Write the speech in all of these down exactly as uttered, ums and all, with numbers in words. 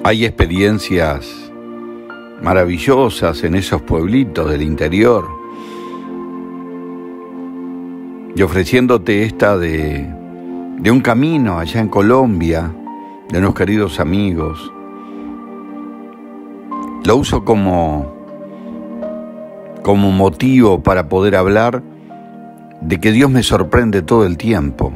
Hay experiencias maravillosas en esos pueblitos del interior. Y ofreciéndote esta de, de un camino allá en Colombia, de unos queridos amigos, lo uso como, como motivo para poder hablar de que Dios me sorprende todo el tiempo.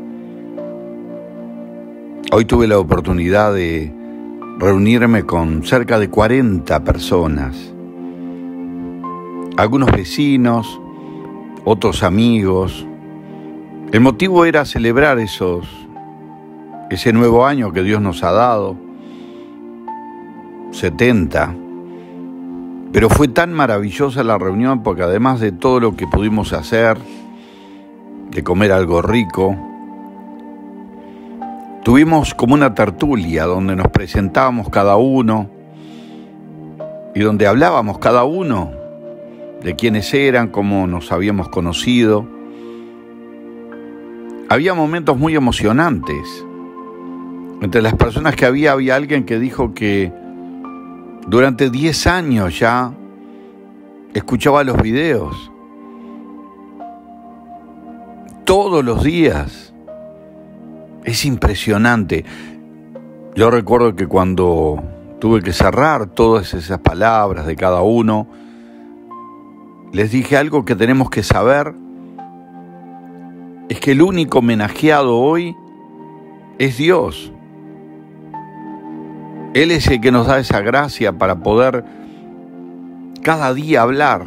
Hoy tuve la oportunidad de reunirme con cerca de cuarenta personas, algunos vecinos, otros amigos. El motivo era celebrar esos, ese nuevo año que Dios nos ha dado, setenta. Pero fue tan maravillosa la reunión porque además de todo lo que pudimos hacer, de comer algo rico, tuvimos como una tertulia donde nos presentábamos cada uno y donde hablábamos cada uno de quiénes eran, cómo nos habíamos conocido. Había momentos muy emocionantes. Entre las personas que había, había alguien que dijo que durante diez años ya escuchaba los videos. Todos los días. Es impresionante. Yo recuerdo que cuando tuve que cerrar todas esas palabras de cada uno, les dije algo que tenemos que saber, es que el único homenajeado hoy es Dios. Él es el que nos da esa gracia para poder cada día hablar.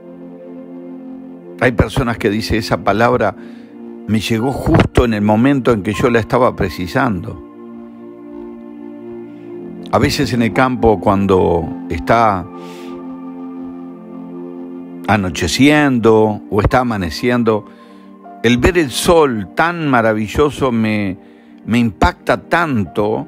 Hay personas que dicen esa palabra me llegó justo en el momento en que yo la estaba precisando. A veces en el campo, cuando está anocheciendo o está amaneciendo, el ver el sol tan maravilloso me, me impacta tanto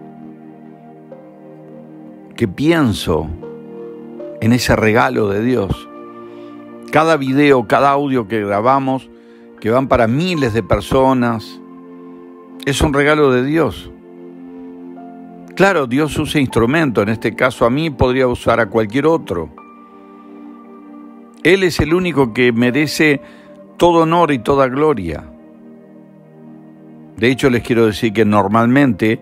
que pienso en ese regalo de Dios. Cada video, cada audio que grabamos, que van para miles de personas, es un regalo de Dios. Claro, Dios usa instrumento, en este caso a mí, podría usar a cualquier otro. Él es el único que merece todo honor y toda gloria. De hecho, les quiero decir que normalmente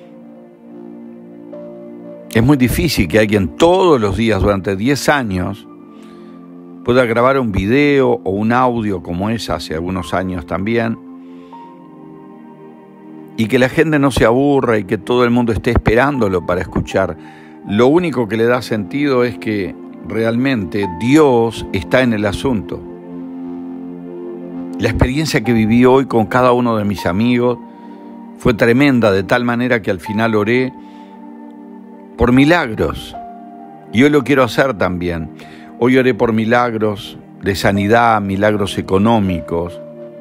es muy difícil que alguien todos los días durante diez años pueda grabar un video o un audio como es hace algunos años también, y que la gente no se aburra y que todo el mundo esté esperándolo para escuchar. Lo único que le da sentido es que realmente Dios está en el asunto. La experiencia que viví hoy con cada uno de mis amigos fue tremenda, de tal manera que al final oré por milagros, y hoy lo quiero hacer también. Hoy oré por milagros de sanidad, milagros económicos.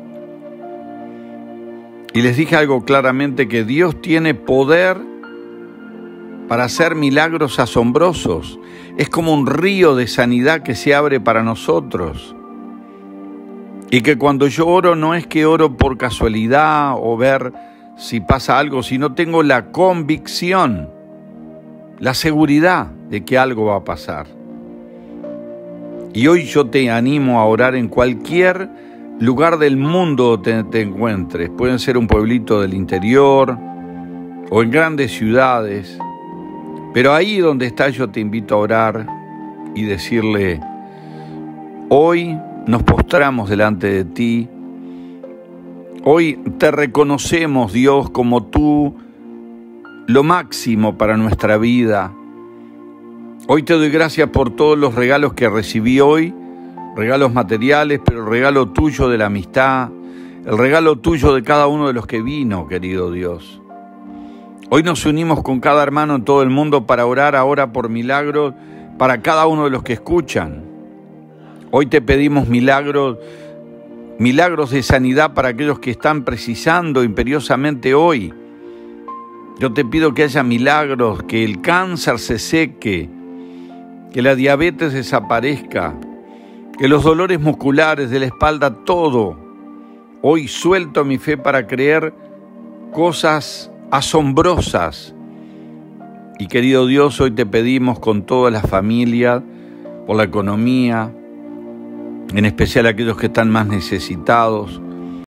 Y les dije algo claramente, que Dios tiene poder para hacer milagros asombrosos. Es como un río de sanidad que se abre para nosotros. Y que cuando yo oro no es que oro por casualidad o ver si pasa algo, sino tengo la convicción, la seguridad de que algo va a pasar. Y hoy yo te animo a orar en cualquier lugar del mundo donde te encuentres. Pueden ser un pueblito del interior o en grandes ciudades. Pero ahí donde estás yo te invito a orar y decirle, hoy nos postramos delante de ti. Hoy te reconocemos, Dios, como tú, lo máximo para nuestra vida. Hoy te doy gracias por todos los regalos que recibí hoy, regalos materiales, pero el regalo tuyo de la amistad, el regalo tuyo de cada uno de los que vino, querido Dios. Hoy nos unimos con cada hermano en todo el mundo para orar ahora por milagros para cada uno de los que escuchan. Hoy te pedimos milagros, milagros de sanidad para aquellos que están precisando imperiosamente hoy. Yo te pido que haya milagros, que el cáncer se seque, que la diabetes desaparezca, que los dolores musculares de la espalda, todo. Hoy suelto mi fe para creer cosas asombrosas Y querido Dios, hoy te pedimos con toda la familia, por la economía, en especial aquellos que están más necesitados.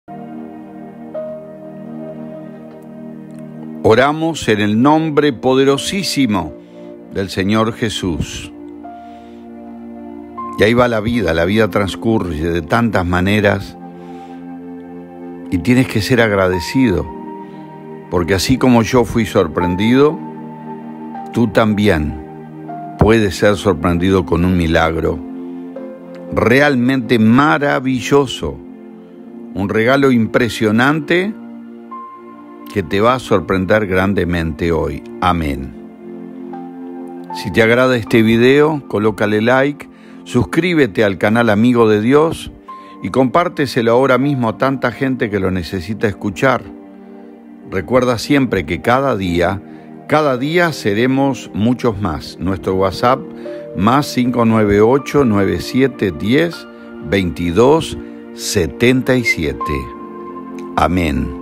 Oramos en el nombre poderosísimo del Señor Jesús. Y ahí va la vida, la vida transcurre de tantas maneras y tienes que ser agradecido, porque así como yo fui sorprendido, tú también puedes ser sorprendido con un milagro realmente maravilloso, un regalo impresionante que te va a sorprender grandemente hoy. Amén. Si te agrada este video, colócale like, suscríbete al canal Amigo de Dios y compárteselo ahora mismo a tanta gente que lo necesita escuchar. Recuerda siempre que cada día, cada día seremos muchos más. Nuestro WhatsApp más cinco nueve ocho, nueve siete uno cero, dos dos siete siete. Amén.